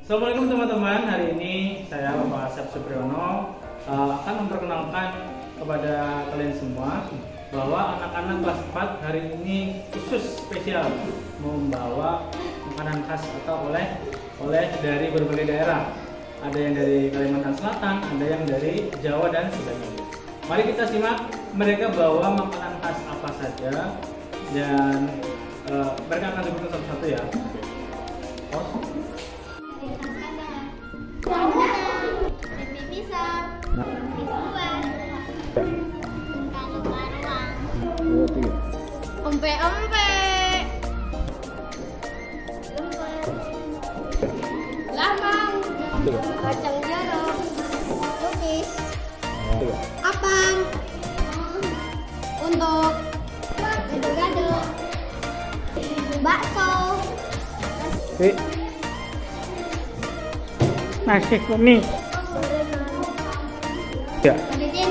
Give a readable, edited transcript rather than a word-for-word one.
Assalamualaikum teman-teman. Hari ini saya Bapak Asep Supriyono akan memperkenalkan kepada kalian semua bahwa anak-anak kelas 4 hari ini khusus spesial membawa makanan khas atau oleh dari berbagai daerah. Ada yang dari Kalimantan Selatan, ada yang dari Jawa dan sebagainya. Mari kita simak mereka bawa makanan khas apa saja dan mereka akan sebutkan satu-satu ya. Empek-empek, lamang, kacang jeruk, lupis, apang, untuk gado-gado, bakso, nasi kuning. Ya. ada